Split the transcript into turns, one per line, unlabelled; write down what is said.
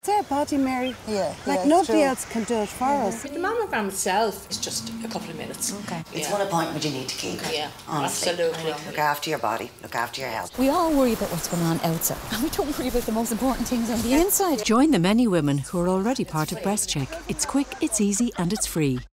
It's our body, Mary.
Yeah.
Like nobody else can do it for us.
The mammogram itself is just a couple of minutes.
Okay.
It's one appointment you need to keep.
Yeah,
honestly.
absolutely.
Look after your body, look after your health.
We all worry about what's going on outside, and we don't worry about the most important things on the inside.
Join the many women who are already part of BreastCheck. It's quick, it's easy, and it's free.